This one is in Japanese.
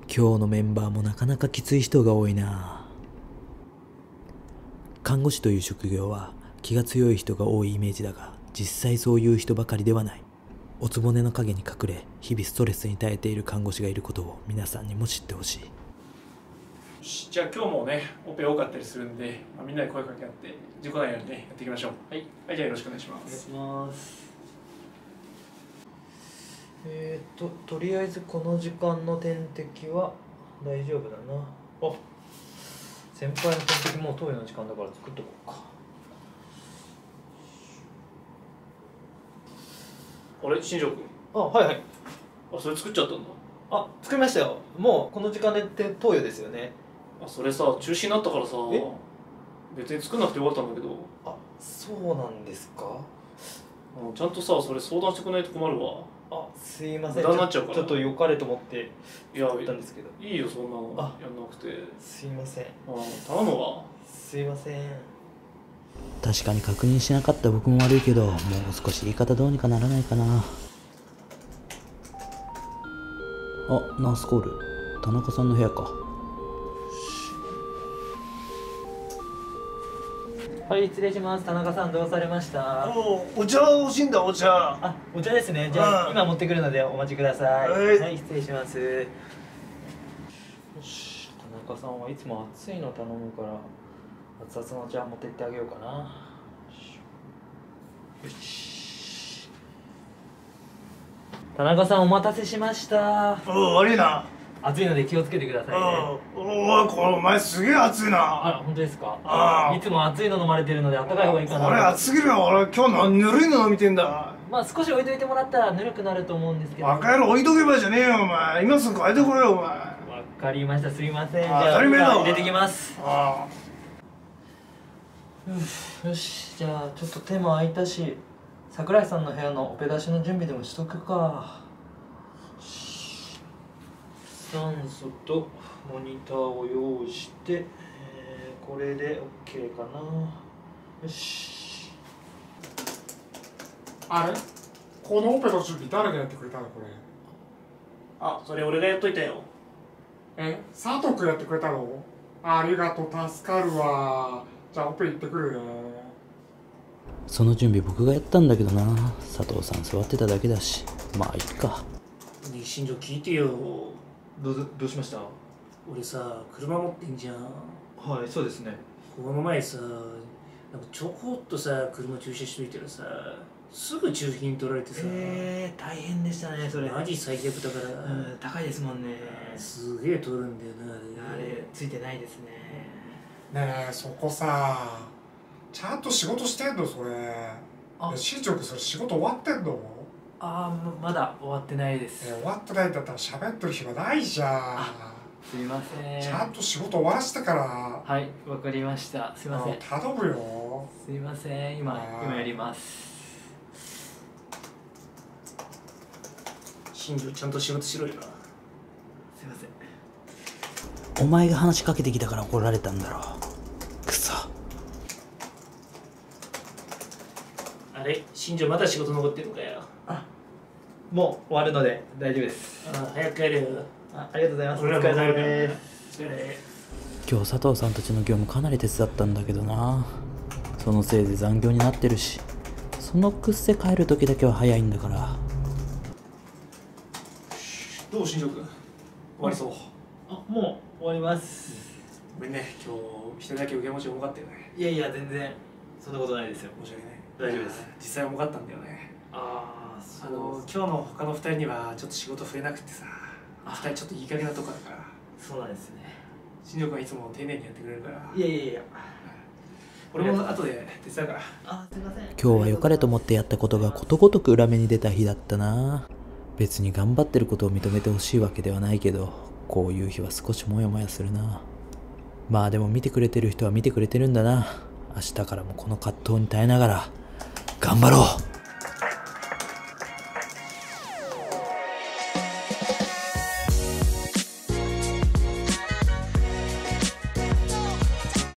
今日のメンバーもなかなかきつい人が多いな。看護師という職業は気が強い人が多いイメージだが、実際そういう人ばかりではない。おつぼねの陰に隠れ、日々ストレスに耐えている看護師がいることを皆さんにも知ってほしい。 じゃあ今日もね、オペ多かったりするんで、みんなで声かけ合って事故ないようにね、やっていきましょう。はい、はい、じゃあよろしくお願いします。 お願いします。とりあえずこの時間の点滴は大丈夫だな。あ、先輩の点滴もう投与の時間だから作っとこうか。 あれ、新庄君。 あ、はいはい。 それ作っちゃったんだ。 作りましたよ。もうこの時間で投与ですよね。 それさ、中止になったからさ、別に作んなくてよかったんだけど。 そうなんですか。 ちゃんとさ、それ相談してくれないと困るわ。 すいません。 無駄になっちゃうから。 ちょっと良かれと思って作ったんですけど。 いいよ、そんなのやんなくて。 すいません。 頼むわ。すいません。確かに確認しなかった僕も悪いけど、もう少し言い方どうにかならないかな。ナースコール。田中さんの部屋か。はい、失礼します。田中さんどうされました？ お茶欲しいんだ、お茶。 お茶ですね。じゃあ今持ってくるのでお待ちください。はい、失礼します。よし、田中さんはいつも熱いの頼むから熱々のお茶持ってってあげようかな。よし。田中さんお待たせしました。 悪いな。 暑いので気をつけてくださいね。 これお前すげえ暑いな。 本当ですか。いつも熱いの飲まれてるので暖かい方がいいかな。 これ暑すぎるよ。俺今日ぬるいの飲みてんだ。 少し置いといてもらったらぬるくなると思うんですけど。 バカ野郎、置いとけばじゃねえよお前。今すぐ変えてこいよお前。 わかりました、すいません。じゃあ当たり前だ。 入れてきます。よし、じゃあちょっと手も空いたし、桜井さんの部屋のオペ出しの準備でもしとくか。酸素とモニターを用意して、これで OK かな。よし。 あれ、このオペの準備誰がやってくれたの？これ。 それ俺がやっといたよ。 佐藤君やってくれたの？ありがとう、助かるわ。じゃあオペ行ってくるね。 その準備僕がやったんだけどな。佐藤さん座ってただけだし、まあいっか。 ねえ、新庄聞いてよ。 どうしました？ 俺さ、車持ってんじゃん。 はい、そうですね。 この前さ、ちょこっとさ、車駐車しといたらさ、すぐ駐金取られてさ。 大変でしたね、それ。 マジ最悪だから。 高いですもんね。すげえ取るんだよな、 あれついてないですね。 ねえ、そこさ、ちゃんと仕事してんのそれ。新庄君それ仕事終わってんの？ まだ終わってないです。 終わってないんだったら喋ってる暇ないじゃん。 すいません。 ちゃんと仕事終わらせてから。 はい、わかりました。すいません。 頼むよ。 すいません、今やります。 新庄ちゃんと仕事しろよな。 すいません。お前が話しかけてきたから怒られたんだろ。くそ。 あれ、新庄まだ仕事残ってるのかよ。 もう終わるので大丈夫です。 早く帰れよ。 ありがとうございます。お疲れ様です。今日佐藤さんたちの業務かなり手伝ったんだけどな。そのせいで残業になってるし、そのくっせ帰る時だけは早いんだから。 どう、新庄君。終わりそう。 もう終わります。 ごめんね、今日一人だけ受け持ち重かったよね。 いやいや、全然そんなことないですよ。 申し訳ない。 大丈夫です。 実際重かったんだよね。今日の他の2人にはちょっと仕事増えなくてさ、2人ちょっといい加減なとこだから。 そうなんですね。 新庄君はいつも丁寧にやってくれるから。 いや俺も後で手伝うから。 すいません。今日は良かれと思ってやったことがことごとく裏目に出た日だったな。別に頑張ってることを認めてほしいわけではないけど、こういう日は少しモヤモヤするな。まあでも見てくれてる人は見てくれてるんだな。明日からもこの葛藤に耐えながら頑張ろう。